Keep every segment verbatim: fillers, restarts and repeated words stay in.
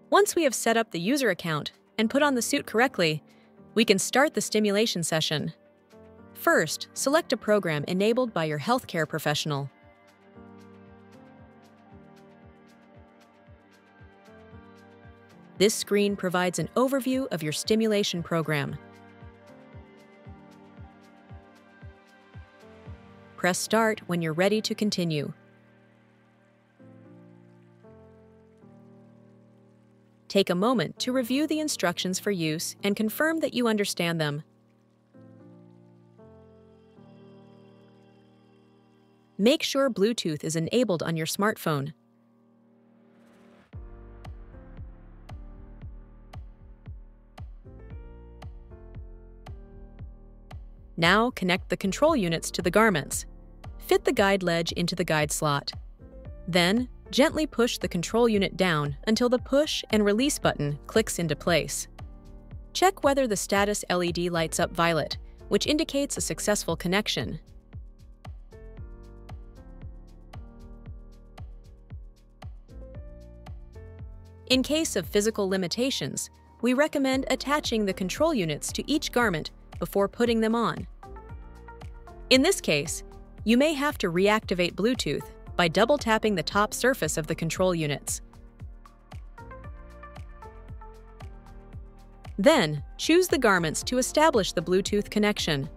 Once we have set up the user account and put on the suit correctly, we can start the stimulation session. First, select a program enabled by your healthcare professional. This screen provides an overview of your stimulation program. Press Start when you're ready to continue. Take a moment to review the instructions for use and confirm that you understand them. Make sure Bluetooth is enabled on your smartphone. Now connect the control units to the garments. Fit the guide ledge into the guide slot. Then, gently push the control unit down until the push and release button clicks into place. Check whether the status L E D lights up violet, which indicates a successful connection. In case of physical limitations, we recommend attaching the control units to each garment before putting them on. In this case, you may have to reactivate Bluetooth by double-tapping the top surface of the control units. Then, choose the garments to establish the Bluetooth connection.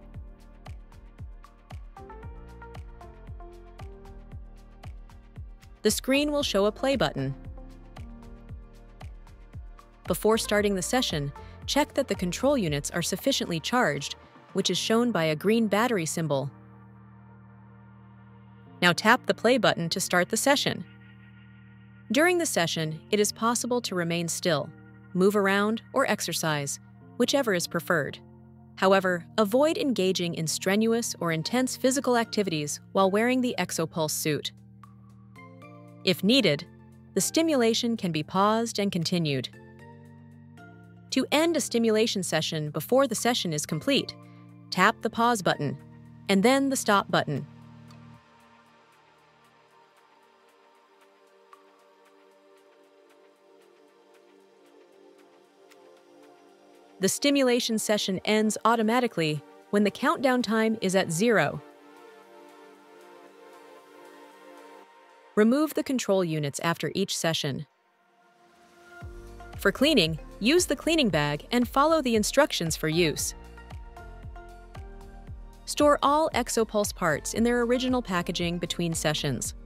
The screen will show a play button. Before starting the session, check that the control units are sufficiently charged, which is shown by a green battery symbol. Now tap the play button to start the session. During the session, it is possible to remain still, move around, or exercise, whichever is preferred. However, avoid engaging in strenuous or intense physical activities while wearing the exopulse suit. If needed, the stimulation can be paused and continued. To end a stimulation session before the session is complete, tap the pause button, and then the stop button. The stimulation session ends automatically when the countdown time is at zero. Remove the control units after each session. For cleaning, use the cleaning bag and follow the instructions for use. Store all exopulse parts in their original packaging between sessions.